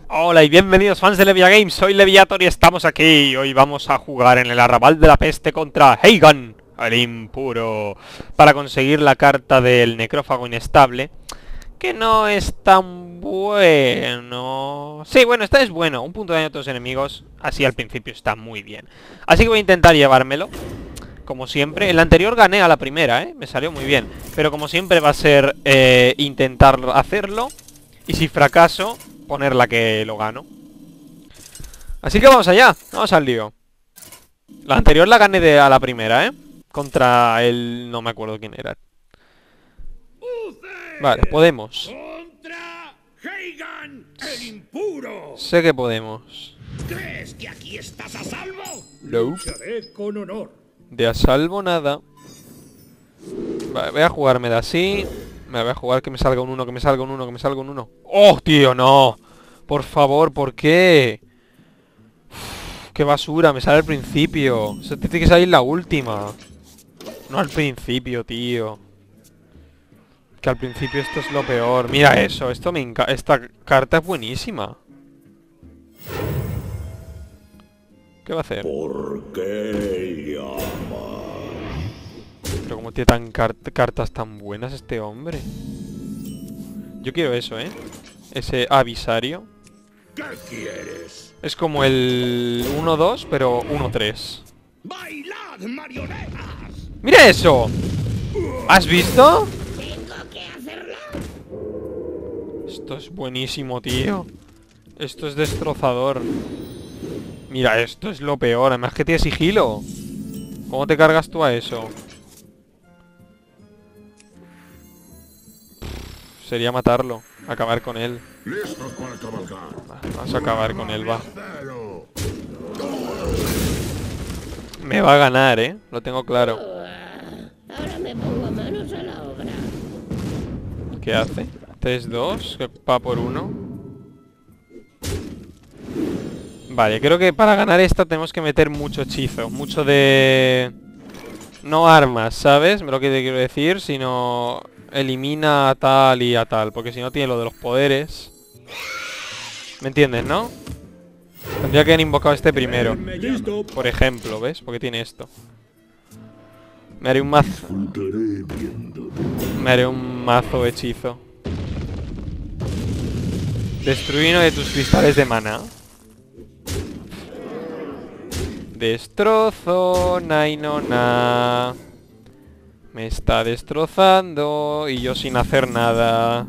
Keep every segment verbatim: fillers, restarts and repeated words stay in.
Hola y bienvenidos fans de Levia Games, soy Leviator y estamos aquí. Hoy vamos a jugar en el arrabal de la peste contra Heigan, el impuro, para conseguir la carta del necrófago inestable, que no es tan bueno. Sí, bueno, esta es bueno, un punto de daño a todos los enemigos, así al principio está muy bien. Así que voy a intentar llevármelo, como siempre. En la anterior gané a la primera, ¿eh? Me salió muy bien, pero como siempre va a ser eh, intentar hacerlo, y si fracaso, poner la que lo gano. Así que vamos allá, vamos al lío. La anterior la gané de a la primera, ¿eh? Contra el... no me acuerdo quién era. Vale, podemos. Contra Heigan, el impuro. Sé que podemos. ¿Crees que aquí estás a salvo? No. Lucharé con honor. De a salvo nada. Vale, voy a jugarme de así. Me voy a jugar que me salga un uno, que me salga un uno, que me salga un uno. ¡Oh, tío, no! Por favor, ¿por qué? Uf, ¡qué basura! Me sale al principio. Se tiene que salir la última. No al principio, tío. Que al principio esto es lo peor. Mira eso, esto me encanta. Esta carta es buenísima. ¿Qué va a hacer? ¿Por qué llamas? Pero como tiene tan car cartas tan buenas este hombre. Yo quiero eso, ¿eh? Ese avisario. ¿Qué quieres? Es como el uno dos, pero uno tres. ¡Bailad, marionetas! ¡Mira eso! ¿Has visto? ¿Tengo que hacerlo? Esto es buenísimo, tío. Esto es destrozador. Mira, esto es lo peor. Además que tiene sigilo. ¿Cómo te cargas tú a eso? Sería matarlo. Acabar con él. ¡Listos para cabalgar! Va, vamos a acabar con él, va. Me va a ganar, ¿eh? Lo tengo claro. Ahora me pongo manos a la obra. ¿Qué hace? tres dos, que va por uno. Vale, creo que para ganar esta tenemos que meter mucho hechizo. Mucho de... no armas, ¿sabes? Lo que te quiero decir, sino... elimina a tal y a tal. Porque si no tiene lo de los poderes. ¿Me entiendes, no? Tendría que haber invocado este primero. Por ejemplo, ¿ves? Porque tiene esto. Me haré un mazo. Me haré un mazo hechizo. Destruir uno de tus cristales de mana. Destrozo, naino, na. Me está destrozando y yo sin hacer nada.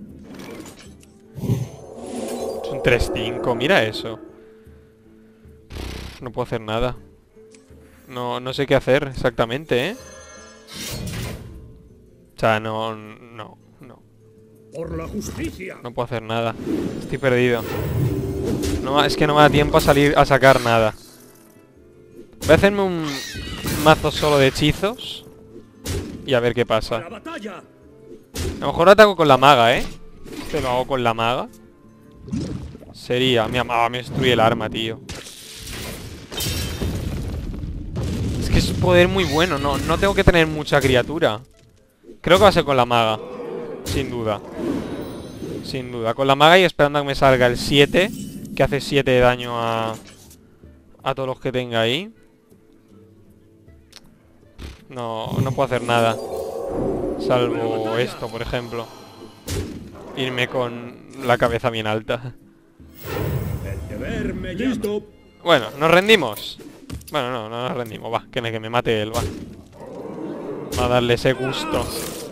Es un tres cinco, mira eso. No puedo hacer nada. No, no sé qué hacer exactamente, ¿eh? O sea, no, no, no. ¡Por la justicia! No puedo hacer nada. Estoy perdido. No, es que no me da tiempo a salir a sacar nada. Voy a hacerme un mazo solo de hechizos y a ver qué pasa. ¡La batalla! A lo mejor lo ataco con la maga, ¿eh? Este lo hago con la maga. Sería... mi maga me destruye el arma, tío. Es que es un poder muy bueno. No, no tengo que tener mucha criatura. Creo que va a ser con la maga. Sin duda. Sin duda. Con la maga y esperando a que me salga el siete. Que hace siete de daño a... a todos los que tenga ahí. No, no puedo hacer nada. Salvo esto, por ejemplo. Irme con la cabeza bien alta. El deber me llama. ¡Listo! Bueno, nos rendimos. Bueno, no, no nos rendimos. Va, que me, que me mate él, va. Va a darle ese gusto.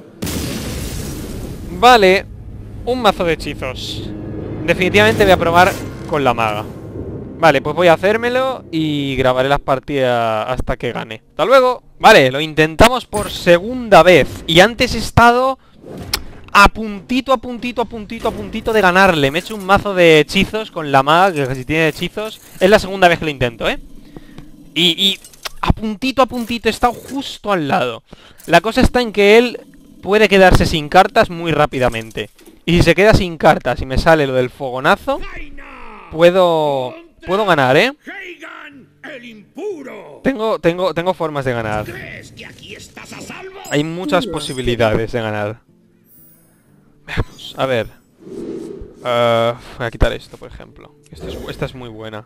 Vale. Un mazo de hechizos. Definitivamente voy a probar con la maga. Vale, pues voy a hacérmelo y grabaré las partidas hasta que gane. ¡Hasta luego! Vale, lo intentamos por segunda vez. Y antes he estado a puntito, a puntito, a puntito, a puntito de ganarle. Me he hecho un mazo de hechizos con la maga, que si tiene hechizos. Es la segunda vez que lo intento, ¿eh? Y, y a puntito, a puntito, he estado justo al lado. La cosa está en que él puede quedarse sin cartas muy rápidamente. Y si se queda sin cartas y me sale lo del fogonazo, puedo... puedo ganar, ¿eh? ¡Heigan, el impuro! Tengo, tengo, tengo formas de ganar. ¿Crees que aquí estás a salvo? Hay muchas posibilidades de ganar. Veamos, a ver. Uh, voy a quitar esto, por ejemplo. Esto es, esta es muy buena.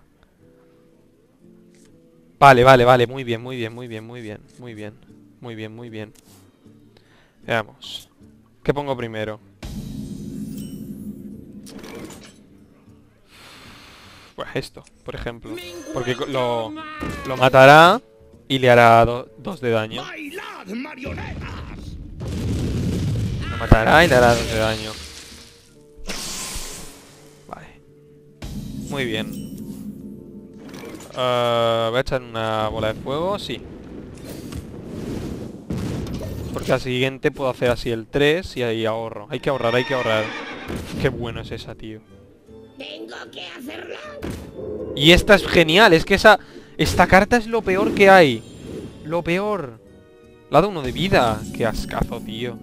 Vale, vale, vale. Muy bien, muy bien, muy bien, muy bien. Muy bien, muy bien, muy bien. Veamos. ¿Qué pongo primero? Pues esto, por ejemplo. Porque lo, lo matará y le hará do, dos de daño. ¡Bailad, marionetas! Lo matará y le hará dos de daño. Vale. Muy bien. Uh, voy a echar una bola de fuego, sí. Porque al siguiente puedo hacer así el tres y ahí ahorro. Hay que ahorrar, hay que ahorrar. Qué bueno es esa, tío. Tengo que hacerla. Y esta es genial, es que esa... Esta carta es lo peor que hay. Lo peor. Le ha dado uno de vida. Qué ascazo, tío.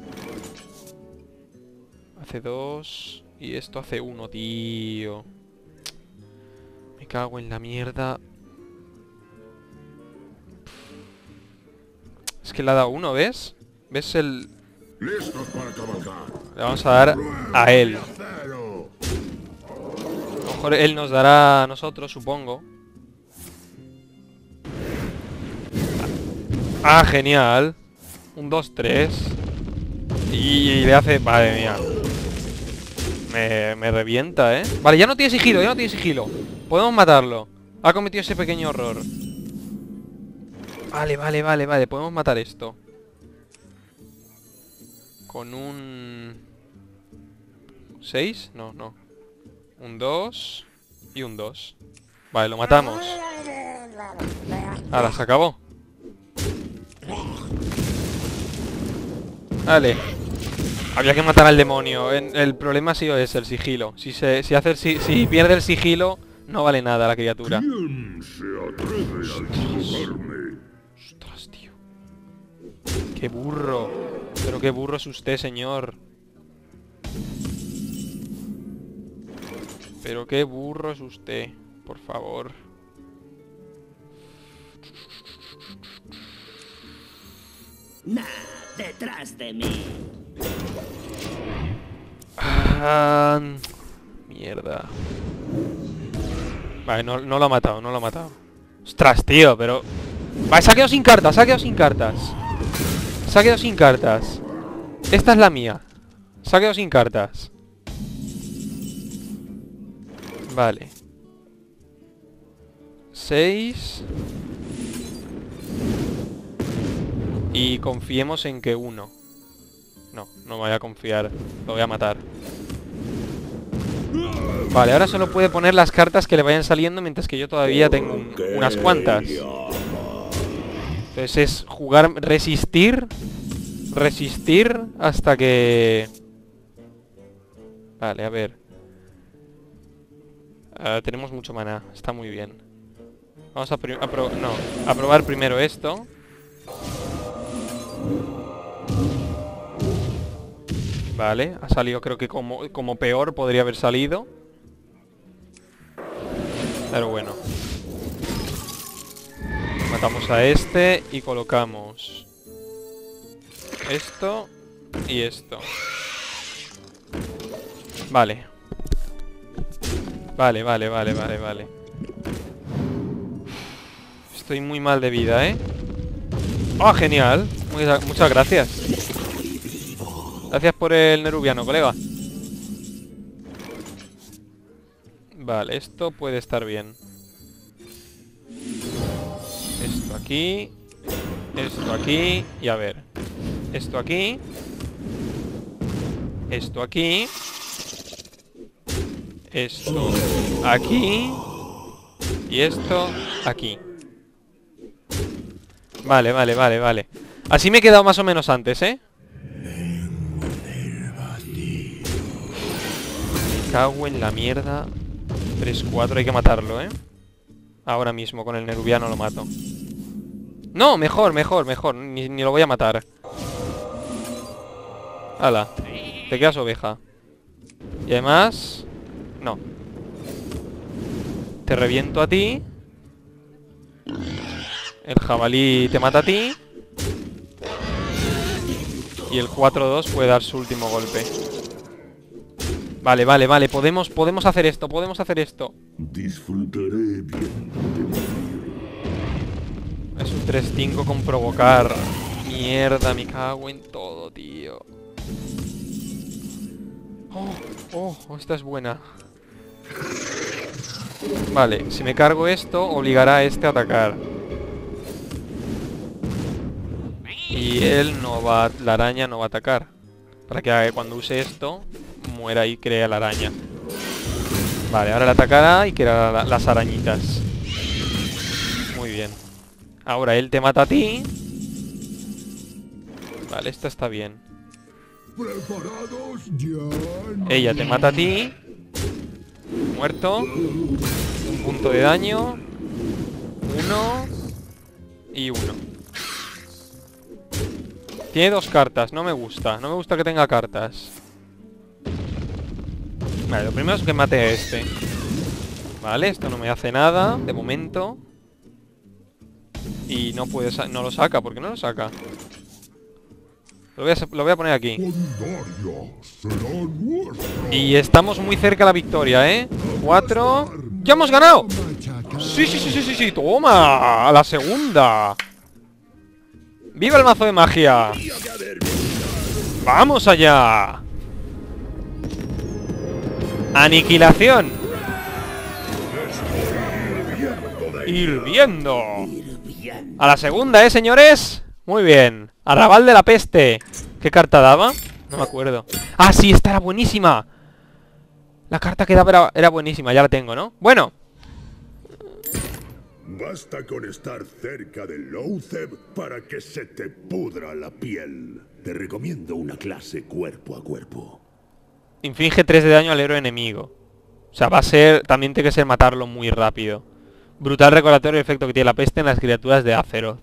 Hace dos... Y esto hace uno, tío. Me cago en la mierda. Es que le ha dado uno, ¿ves? ¿Ves el...? ¡Listos para cabalgar! Le vamos a dar a él. A lo mejor él nos dará a nosotros, supongo. Ah, genial. Un dos tres. Y le hace... Madre mía. Me, me revienta, ¿eh? Vale, ya no tiene sigilo, ya no tiene sigilo. Podemos matarlo. Ha cometido ese pequeño error. Vale, vale, vale, vale. Podemos matar esto. Con un... ¿seis? No, no. Un dos y un dos. Vale, lo matamos. Ahora, se acabó. Vale. Había que matar al demonio. En, el problema ha sido ese, el sigilo. Si se, si hace el, si, si pierde el sigilo, no vale nada la criatura. ¿Quién se atreve a insultarme? Ostras, tío. Qué burro. Pero qué burro es usted, señor. Pero qué burro es usted. Por favor. Nah, detrás de mí. Ah, mierda. Vale, no, no lo ha matado, no lo ha matado. Ostras, tío, pero... Vale, se ha quedado sin cartas, se ha quedado sin cartas. Se ha quedado sin cartas. Esta es la mía. Se ha quedado sin cartas. Vale. Seis. Y confiemos en que uno. No, no me voy a confiar. Lo voy a matar. Vale, ahora solo puede poner las cartas que le vayan saliendo, mientras que yo todavía tengo un, unas cuantas. Entonces es jugar, resistir. Resistir hasta que... Vale, a ver. Uh, tenemos mucho maná, está muy bien. Vamos a, a, pro no, a probar primero esto. Vale, ha salido creo que como, como peor podría haber salido. Pero bueno. Matamos a este y colocamos esto y esto. Vale. Vale, vale, vale, vale, vale. Estoy muy mal de vida, ¿eh? ¡Oh, genial! Muy, muchas gracias. Gracias por el nerubiano, colega. Vale, esto puede estar bien. Esto aquí. Esto aquí. Y a ver. Esto aquí. Esto aquí. Esto aquí. Y esto aquí. Vale, vale, vale, vale. Así me he quedado más o menos antes, ¿eh? Me cago en la mierda. tres cuatro, hay que matarlo, ¿eh? Ahora mismo con el nerubiano lo mato. No, mejor, mejor, mejor. Ni, ni lo voy a matar. Hala. Te quedas oveja. Y además... No. Te reviento a ti. El jabalí te mata a ti. Y el cuatro dos puede dar su último golpe. Vale, vale, vale. Podemos, podemos hacer esto, podemos hacer esto. Disfrutaré bien de morir. Es un tres cinco con provocar. Mierda, me cago en todo, tío. Oh, oh, esta es buena. Vale, si me cargo esto, obligará a este a atacar. Y él no va, la araña no va a atacar. Para que cuando use esto, muera y crea la araña. Vale, ahora le atacará y creará la, las arañitas. Muy bien. Ahora él te mata a ti. Vale, esto está bien. ¿Preparados? Ya. Ella te mata a ti. Muerto. Un punto de daño. Uno. Y uno. Tiene dos cartas, no me gusta. No me gusta que tenga cartas. Vale, lo primero es que mate a este. Vale, esto no me hace nada, de momento. Y no puede no lo saca, ¿por qué no lo saca? Lo voy a, lo voy a poner aquí. Y estamos muy cerca de la victoria, ¿eh? Cuatro. ¡Ya hemos ganado! Sí, sí, sí, sí, sí, sí, toma. A la segunda. ¡Viva el mazo de magia! ¡Vamos allá! ¡Aniquilación! ¡Hirviendo! A la segunda, ¿eh, señores? Muy bien. Arrabal de la peste. ¿Qué carta daba? No me acuerdo. ¡Ah, sí! Esta era buenísima. La carta que daba era, era buenísima. Ya la tengo, ¿no? Bueno. Basta con estar cerca del Loatheb para que se te pudra la piel. Te recomiendo una clase cuerpo a cuerpo. Inflige tres de daño al héroe enemigo. O sea, va a ser... También tiene que ser matarlo muy rápido. Brutal recordatorio del efecto que tiene la peste en las criaturas de Azeroth.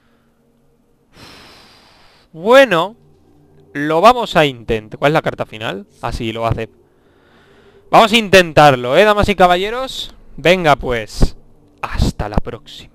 Bueno. Lo vamos a intentar. ¿Cuál es la carta final? Ah, sí, lo hace. Vamos a intentarlo, ¿eh, damas y caballeros? Venga, pues. Hasta la próxima.